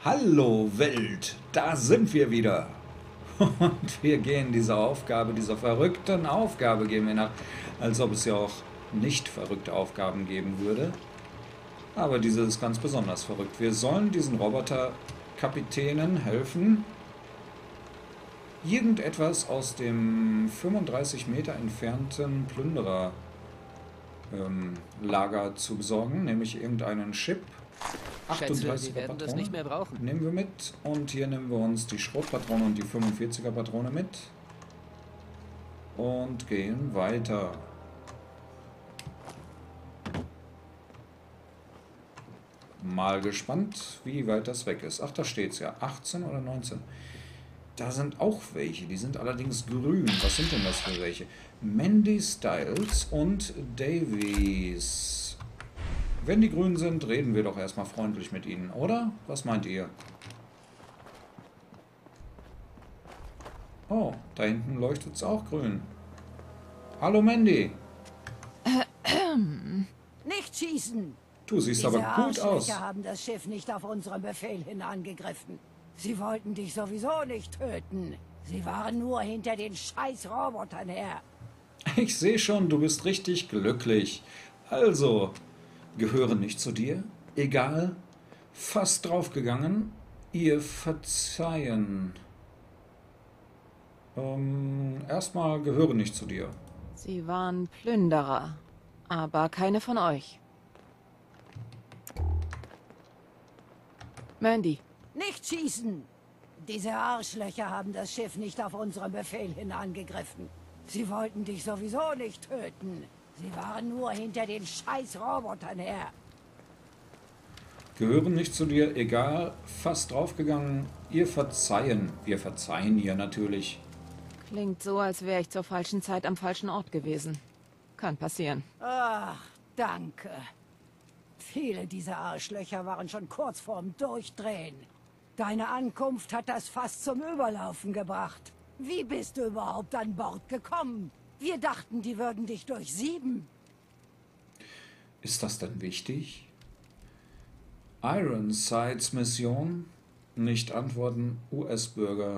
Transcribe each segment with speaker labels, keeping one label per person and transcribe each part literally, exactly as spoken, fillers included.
Speaker 1: Hallo Welt, da sind wir wieder. Und wir gehen dieser Aufgabe, dieser verrückten Aufgabe gehen wir nach, als ob es ja auch nicht verrückte Aufgaben geben würde. Aber diese ist ganz besonders verrückt. Wir sollen diesen Roboterkapitänen helfen, irgendetwas aus dem fünfunddreißig Meter entfernten Plünderer ähm, Lager zu besorgen, nämlich irgendeinen Chip.
Speaker 2: Schätze, Sie werden das nicht mehr brauchen.
Speaker 1: Nehmen wir mit und hier nehmen wir uns die Schrotpatrone und die fünfundvierziger Patrone mit und gehen weiter. Mal gespannt, wie weit das weg ist. Ach, da steht es ja. achtzehn oder neunzehn. Da sind auch welche, die sind allerdings grün. Was sind denn das für welche? Mandy Styles und Davies. Wenn die grün sind, reden wir doch erstmal freundlich mit ihnen, oder? Was meint ihr? Oh, da hinten leuchtet es auch grün. Hallo Mandy.
Speaker 3: Nicht schießen!
Speaker 1: Du siehst
Speaker 3: Diese
Speaker 1: aber gut aus.
Speaker 3: Arschlöcher haben das Schiff nicht auf unseren Befehl hin angegriffen. Sie wollten dich sowieso nicht töten. Sie waren nur hinter den scheiß Robotern her.
Speaker 1: Ich sehe schon, du bist richtig glücklich. Also, gehören nicht zu dir? Egal. Fast draufgegangen. Ihr verzeihen. Ähm, erstmal gehören nicht zu dir.
Speaker 2: Sie waren Plünderer, aber keine von euch. Mandy,
Speaker 3: Nicht schießen! Diese Arschlöcher haben das Schiff nicht auf unseren Befehl hin angegriffen. Sie wollten dich sowieso nicht töten. Sie waren nur hinter den scheiß Robotern her.
Speaker 1: Gehören nicht zu dir, egal. Fast draufgegangen. Ihr verzeihen. Wir verzeihen ihr natürlich.
Speaker 2: klingt so, als wäre ich zur falschen Zeit am falschen Ort gewesen. Kann passieren.
Speaker 3: Ach, danke. Viele dieser Arschlöcher waren schon kurz vorm Durchdrehen. Deine Ankunft hat das fast zum Überlaufen gebracht. Wie bist du überhaupt an Bord gekommen? Wir dachten, die würden dich durchsieben.
Speaker 1: Ist das denn wichtig? Ironsides Mission? Nicht antworten. U S-Bürger.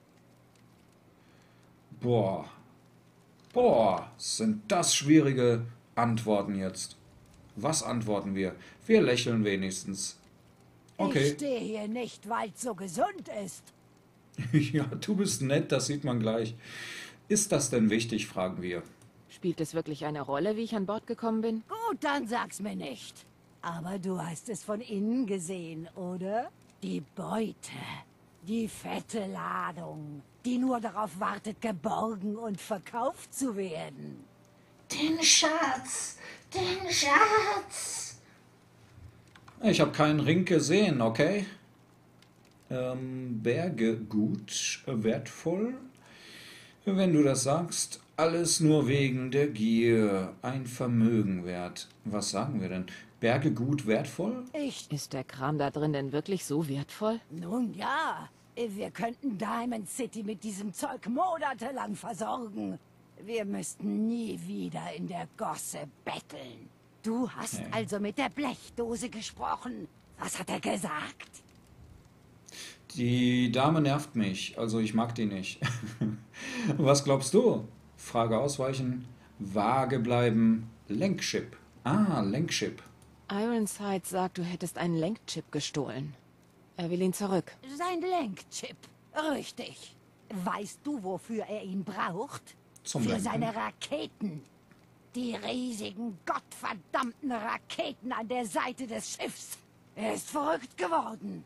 Speaker 1: Boah. Boah, sind das schwierige Antworten jetzt. Was antworten wir? Wir lächeln wenigstens. Okay.
Speaker 3: Ich stehe hier nicht, weil es so gesund ist.
Speaker 1: Ja, du bist nett, das sieht man gleich. Ist das denn wichtig, fragen wir.
Speaker 2: Spielt es wirklich eine Rolle, wie ich an Bord gekommen bin?
Speaker 3: Gut, dann sag's mir nicht. Aber du hast es von innen gesehen, oder? Die Beute. Die fette Ladung, die nur darauf wartet, geborgen und verkauft zu werden.
Speaker 4: Den Schatz, den Schatz.
Speaker 1: Ich habe keinen Ring gesehen, okay? Ähm, Berge gut, wertvoll. Wenn du das sagst, alles nur wegen der Gier, ein Vermögen wert. Was sagen wir denn? Berge gut, wertvoll?
Speaker 3: Ich...
Speaker 2: Ist der Kram da drin denn wirklich so wertvoll?
Speaker 3: Nun ja, wir könnten Diamond City mit diesem Zeug monatelang versorgen. Wir müssten nie wieder in der Gosse betteln. Du hast
Speaker 1: Nee.
Speaker 3: also mit der Blechdose gesprochen. Was hat er gesagt?
Speaker 1: Die Dame nervt mich, also ich mag die nicht. Was glaubst du? Frage ausweichen, vage bleiben, Lenkchip. Ah, Lenkchip.
Speaker 2: Ironside sagt, du hättest einen Lenkchip gestohlen. Er will ihn zurück.
Speaker 3: Sein Lenkchip. Richtig. Weißt du, wofür er ihn braucht?
Speaker 1: Zum
Speaker 3: Für
Speaker 1: Lenken.
Speaker 3: seine Raketen. Die riesigen, gottverdammten Raketen an der Seite des Schiffs. Er ist verrückt geworden.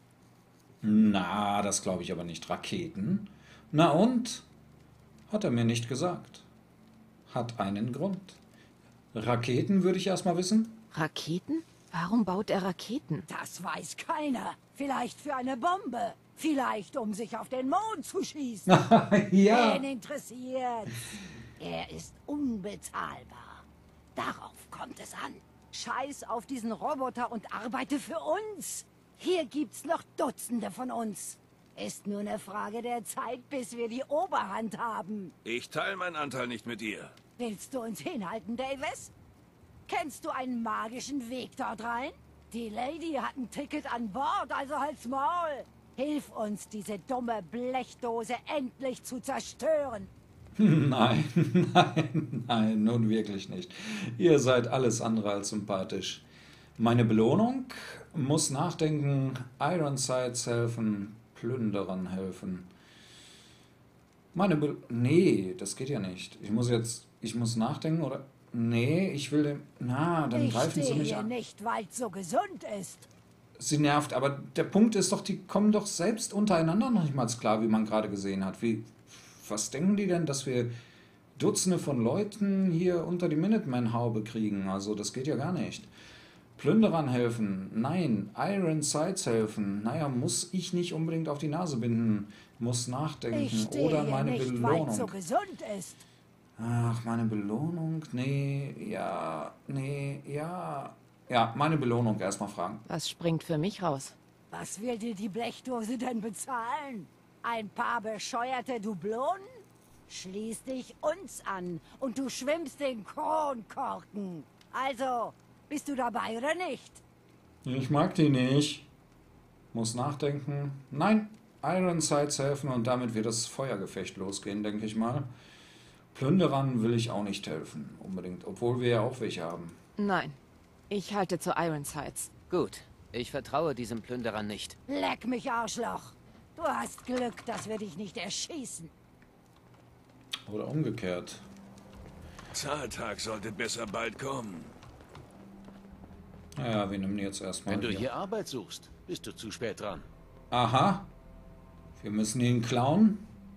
Speaker 1: Na, das glaube ich aber nicht. Raketen? Na und? Hat er mir nicht gesagt. Hat einen Grund. Raketen würde ich erstmal wissen.
Speaker 2: Raketen? Warum baut er Raketen?
Speaker 3: Das weiß keiner. Vielleicht für eine Bombe. Vielleicht, um sich auf den Mond zu schießen.
Speaker 1: Ja.
Speaker 3: Wen interessiert? Er ist unbezahlbar. Darauf kommt es an. Scheiß auf diesen Roboter und arbeite für uns. Hier gibt's noch Dutzende von uns. Ist nur eine Frage der Zeit, bis wir die Oberhand haben.
Speaker 5: Ich teile meinen Anteil nicht mit ihr.
Speaker 3: Willst du uns hinhalten, Davis? Kennst du einen magischen Weg dort rein? Die Lady hat ein Ticket an Bord, also halt's Maul. Hilf uns, diese dumme Blechdose endlich zu zerstören.
Speaker 1: Nein, nein, nein, nun wirklich nicht. Ihr seid alles andere als sympathisch. Meine Belohnung muss nachdenken, Ironsides helfen, Plünderern helfen. Meine Be Nee, das geht ja nicht. Ich muss jetzt, ich muss nachdenken oder... Nee, ich will dem... Na, dann
Speaker 3: Ich
Speaker 1: greifen sie
Speaker 3: stehe
Speaker 1: mich
Speaker 3: hier
Speaker 1: an.
Speaker 3: nicht, weil's so gesund ist.
Speaker 1: Sie nervt, aber der Punkt ist doch, die kommen doch selbst untereinander noch nicht mal klar, wie man gerade gesehen hat. Wie, was denken die denn, dass wir Dutzende von Leuten hier unter die Minuteman-Haube kriegen? Also das geht ja gar nicht. Plünderern helfen, nein. Ironsides helfen, naja, muss ich nicht unbedingt auf die Nase binden. Muss nachdenken
Speaker 3: Ich stehe
Speaker 1: oder
Speaker 3: hier
Speaker 1: meine
Speaker 3: nicht, weil's
Speaker 1: Belohnung.
Speaker 3: so gesund ist.
Speaker 1: Ach, meine Belohnung? Nee, ja, nee, ja. Ja, meine Belohnung erstmal fragen.
Speaker 2: Was springt für mich raus?
Speaker 3: Was will dir die Blechdose denn bezahlen? Ein paar bescheuerte Dublonen? Schließ dich uns an und du schwimmst den Kronkorken. Also, bist du dabei oder nicht?
Speaker 1: Ich mag die nicht. Muss nachdenken. Nein, Ironsides helfen und damit wird das Feuergefecht losgehen, denke ich mal. Plünderern will ich auch nicht helfen, unbedingt, obwohl wir ja auch welche haben.
Speaker 2: Nein. Ich halte zu Ironsides.
Speaker 6: Gut, ich vertraue diesem Plünderer nicht.
Speaker 3: Leck mich, Arschloch. Du hast Glück, dass wir dich nicht erschießen.
Speaker 1: Oder umgekehrt.
Speaker 5: Zahltag sollte besser bald kommen.
Speaker 1: Naja, wir nehmen die jetzt erstmal
Speaker 7: Wenn du
Speaker 1: hier.
Speaker 7: hier Arbeit suchst, bist du zu spät dran.
Speaker 1: Aha. Wir müssen ihn klauen.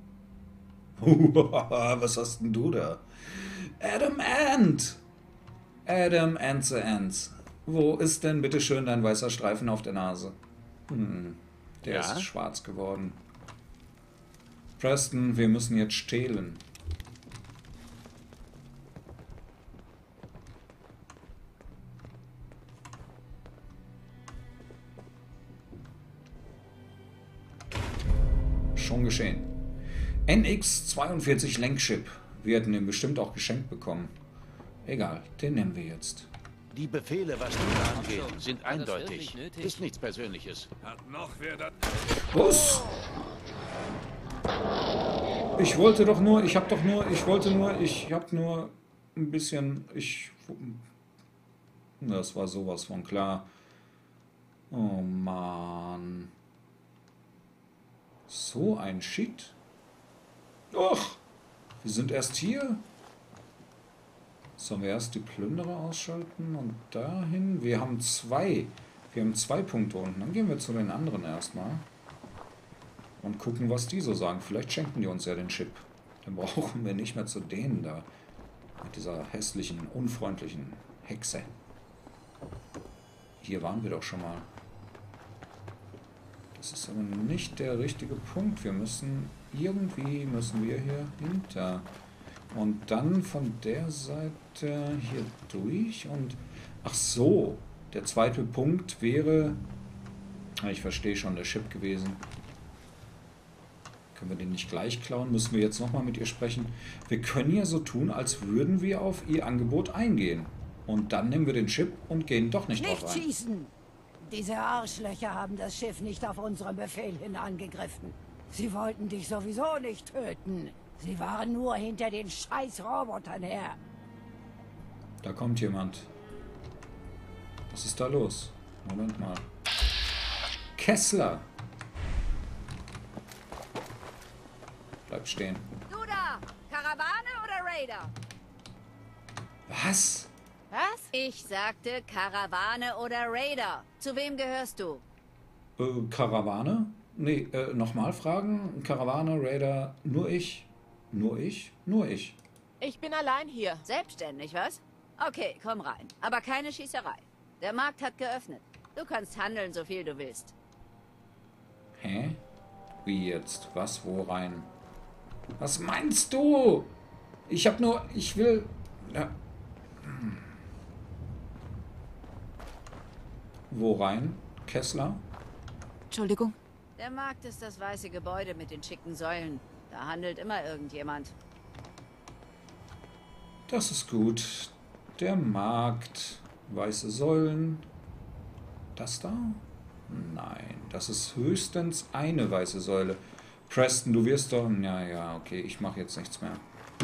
Speaker 1: Was hast denn du da? Adam Ant! Adam and the Ants. Wo ist denn bitte schön dein weißer Streifen auf der Nase? Hm, der
Speaker 7: Ja?
Speaker 1: ist schwarz geworden. Preston, wir müssen jetzt stehlen. Schon geschehen. N X zweiundvierzig Lenkchip. Wir hätten den bestimmt auch geschenkt bekommen. Egal, den nehmen wir jetzt.
Speaker 7: Die Befehle, was du angeht,
Speaker 6: schon.
Speaker 7: sind
Speaker 6: War das
Speaker 7: eindeutig.
Speaker 6: wirklich nötig?
Speaker 7: Ist nichts Persönliches.
Speaker 5: Hat noch wer das...
Speaker 1: Was? Ich wollte doch nur, ich hab doch nur, ich wollte nur, ich hab nur ein bisschen, ich... Das war sowas von klar. Oh Mann. So ein Shit. Doch, wir sind erst hier. Sollen wir erst die Plünderer ausschalten und dahin? Wir haben zwei. Wir haben zwei Punkte unten. Dann gehen wir zu den anderen erstmal. Und gucken, was die so sagen. Vielleicht schenken die uns ja den Chip. Dann brauchen wir nicht mehr zu denen da. Mit dieser hässlichen, unfreundlichen Hexe. Hier waren wir doch schon mal. Das ist aber nicht der richtige Punkt. Wir müssen, irgendwie müssen wir hier hinter. Und dann von der Seite hier durch und... Ach so, der zweite Punkt wäre... Ich verstehe schon, der Chip gewesen. Können wir den nicht gleich klauen? Müssen wir jetzt nochmal mit ihr sprechen? Wir können ja so tun, als würden wir auf ihr Angebot eingehen. Und dann nehmen wir den Chip und gehen doch nicht,
Speaker 3: Nicht
Speaker 1: drauf ein.
Speaker 3: schießen! Diese Arschlöcher haben das Schiff nicht auf unseren Befehl hin angegriffen. Sie wollten dich sowieso nicht töten. Sie waren nur hinter den scheiß Robotern her.
Speaker 1: Da kommt jemand. Was ist da los? Moment mal. Kessler! Bleib stehen.
Speaker 3: Du da! Karawane oder Raider?
Speaker 1: Was?
Speaker 2: Was?
Speaker 3: Ich sagte Karawane oder Raider. Zu wem gehörst du?
Speaker 1: Äh, Karawane? Nee, äh, nochmal fragen. Karawane, Raider, nur ich. Nur ich? Nur ich.
Speaker 2: Ich bin allein hier.
Speaker 3: Selbstständig, was? Okay, komm rein. Aber keine Schießerei. Der Markt hat geöffnet. Du kannst handeln, so viel du willst.
Speaker 1: Hä? Wie jetzt? Was? Wo rein? Was meinst du? Ich hab nur... Ich will... Ja. Hm. Wo rein? Kessler?
Speaker 2: Entschuldigung.
Speaker 3: Der Markt ist das weiße Gebäude mit den schicken Säulen. Da handelt immer irgendjemand.
Speaker 1: Das ist gut. Der Markt. Weiße Säulen. Das da? Nein, das ist höchstens eine weiße Säule. Preston, du wirst doch... Ja, ja, okay, ich mache jetzt nichts mehr.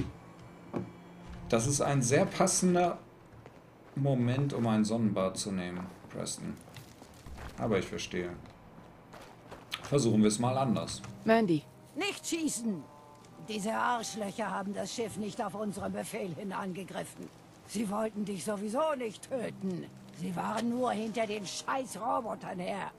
Speaker 1: Das ist ein sehr passender Moment, um ein Sonnenbad zu nehmen, Preston. Aber ich verstehe. Versuchen wir es mal anders.
Speaker 2: Mandy,
Speaker 3: Nicht schießen! Diese Arschlöcher haben das Schiff nicht auf unseren Befehl hin angegriffen. Sie wollten dich sowieso nicht töten. Sie waren nur hinter den scheiß Robotern her.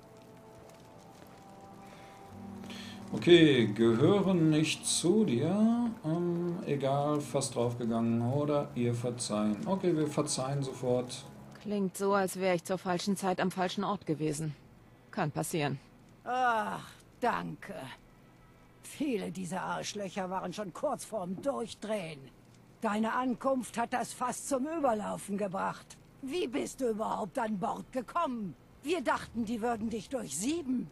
Speaker 1: Okay, gehören nicht zu dir. Ähm, egal, fast draufgegangen. Oder ihr verzeihen. Okay, wir verzeihen sofort.
Speaker 2: klingt so, als wäre ich zur falschen Zeit am falschen Ort gewesen. Kann passieren.
Speaker 3: Ach, danke. Viele dieser Arschlöcher waren schon kurz vorm Durchdrehen. Deine Ankunft hat das fast zum Überlaufen gebracht. Wie bist du überhaupt an Bord gekommen? Wir dachten, die würden dich durchsieben.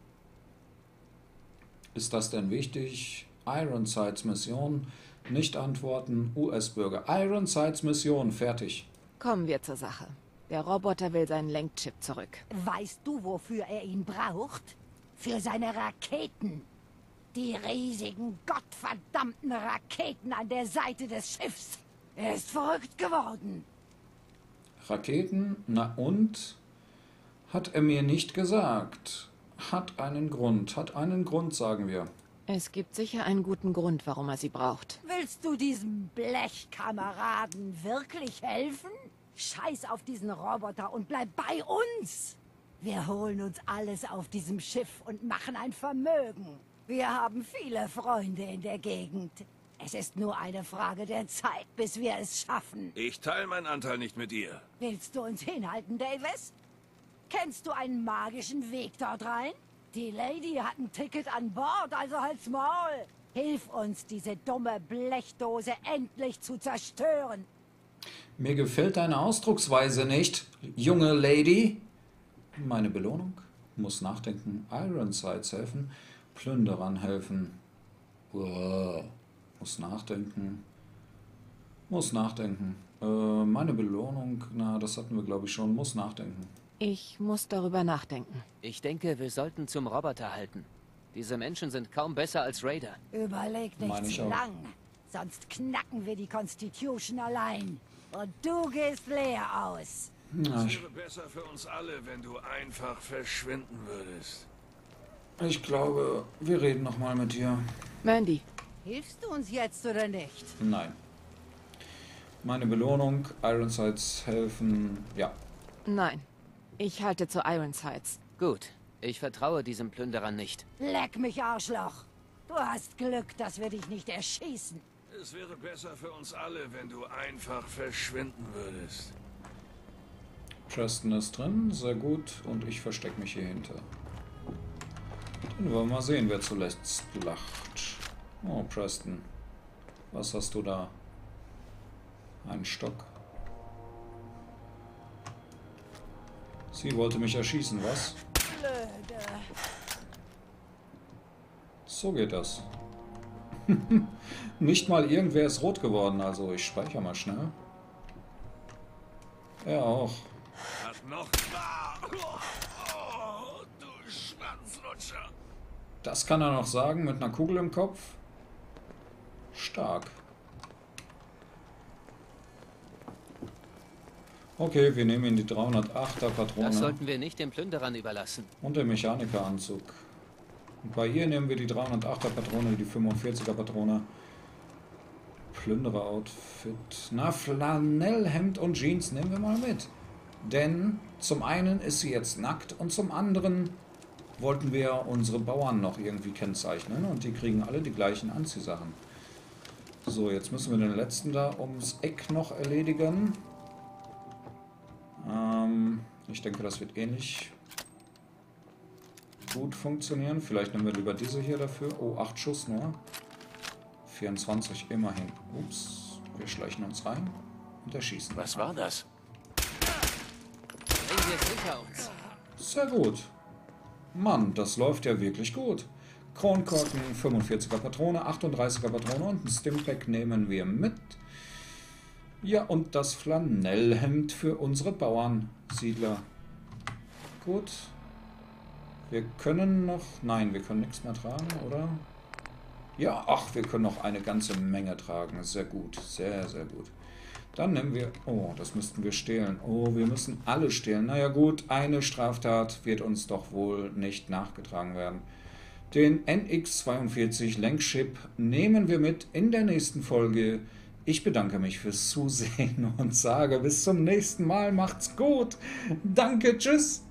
Speaker 1: Ist das denn wichtig? Ironsides Mission. Nicht antworten. U S-Bürger. Ironsides Mission. Fertig.
Speaker 2: Kommen wir zur Sache. Der Roboter will seinen Lenkchip zurück.
Speaker 3: Weißt du, wofür er ihn braucht? Für seine Raketen. Die riesigen, gottverdammten Raketen an der Seite des Schiffs. Er ist verrückt geworden.
Speaker 1: Raketen? Na und? Hat er mir nicht gesagt. Hat einen Grund. Hat einen Grund, sagen wir.
Speaker 2: Es gibt sicher einen guten Grund, warum er sie braucht.
Speaker 3: Willst du diesem Blechkameraden wirklich helfen? Scheiß auf diesen Roboter und bleib bei uns. Wir holen uns alles auf diesem Schiff und machen ein Vermögen. Wir haben viele Freunde in der Gegend. Es ist nur eine Frage der Zeit, bis wir es schaffen.
Speaker 5: Ich teile meinen Anteil nicht mit ihr.
Speaker 3: Willst du uns hinhalten, Davis? Kennst du einen magischen Weg dort rein? Die Lady hat ein Ticket an Bord, also halt's Maul. Hilf uns, diese dumme Blechdose endlich zu zerstören.
Speaker 1: Mir gefällt deine Ausdrucksweise nicht, junge Lady. Meine Belohnung? Muss nachdenken. Ironsides helfen. Plünderern helfen. Uah. Muss nachdenken. Muss nachdenken. Äh, meine Belohnung, na, das hatten wir, glaube ich, schon. Muss nachdenken.
Speaker 2: Ich muss darüber nachdenken.
Speaker 6: Ich denke, wir sollten zum Roboter halten. Diese Menschen sind kaum besser als Raider.
Speaker 3: Überleg
Speaker 1: Meine
Speaker 3: nicht
Speaker 1: ich
Speaker 3: zu
Speaker 1: auch.
Speaker 3: lang, sonst knacken wir die Constitution allein. Und du gehst leer aus.
Speaker 1: Na,
Speaker 5: Es
Speaker 1: ich,
Speaker 5: wäre besser für uns alle, wenn du einfach verschwinden würdest.
Speaker 1: ich glaube, wir reden noch mal mit dir.
Speaker 2: Mandy,
Speaker 3: Hilfst du uns jetzt oder nicht?
Speaker 1: Nein. Meine Belohnung, Ironsides helfen, ja.
Speaker 2: nein. Ich halte zu Ironsides.
Speaker 6: Gut, ich vertraue diesem Plünderern nicht.
Speaker 3: Leck mich, Arschloch. Du hast Glück, dass wir dich nicht erschießen.
Speaker 5: Es wäre besser für uns alle, wenn du einfach verschwinden würdest.
Speaker 1: Preston ist drin, sehr gut. Und ich verstecke mich hier hinter. Dann wollen wir mal sehen, wer zuletzt lacht. Oh, Preston. Was hast du da? Ein Stock. Sie wollte mich erschießen, was?
Speaker 3: Blöde.
Speaker 1: So geht das. Nicht mal irgendwer ist rot geworden, also ich speichere mal schnell. Er auch.
Speaker 5: Hat noch... Ah! Oh, du Schwanzlutscher.
Speaker 1: Das kann er noch sagen mit einer Kugel im Kopf. Stark. Okay, wir nehmen ihn die dreihundertachter Patrone
Speaker 6: Das sollten wir nicht den Plünderern überlassen.
Speaker 1: und den Mechanikeranzug. Und bei ihr nehmen wir die dreihundertachter Patrone, die fünfundvierziger Patrone. Plünderer-Outfit. Na, Flanellhemd und Jeans nehmen wir mal mit. Denn zum einen ist sie jetzt nackt und zum anderen wollten wir unsere Bauern noch irgendwie kennzeichnen und die kriegen alle die gleichen Anziehsachen. So, jetzt müssen wir den letzten da ums Eck noch erledigen. Ähm, ich denke, das wird ähnlich gut funktionieren. Vielleicht nehmen wir lieber diese hier dafür. Oh, acht Schuss nur. vierundzwanzig immerhin. Ups, wir schleichen uns rein und erschießen.
Speaker 7: Was war das?
Speaker 6: Bringen wir es hinter uns.
Speaker 1: Sehr gut. Mann, das läuft ja wirklich gut. Kronkorken, fünfundvierziger Patrone, achtunddreißiger Patrone und ein Stimpack nehmen wir mit. Ja, und das Flanellhemd für unsere Bauernsiedler. Gut. Wir können noch... Nein, wir können nichts mehr tragen, oder? Ja, ach, wir können noch eine ganze Menge tragen. Sehr gut, sehr, sehr gut. Dann nehmen wir... Oh, das müssten wir stehlen. Oh, wir müssen alle stehlen. Naja gut, eine Straftat wird uns doch wohl nicht nachgetragen werden. Den N X zweiundvierzig Lenkship nehmen wir mit in der nächsten Folge. Ich bedanke mich fürs Zusehen und sage bis zum nächsten Mal. Macht's gut. Danke, tschüss.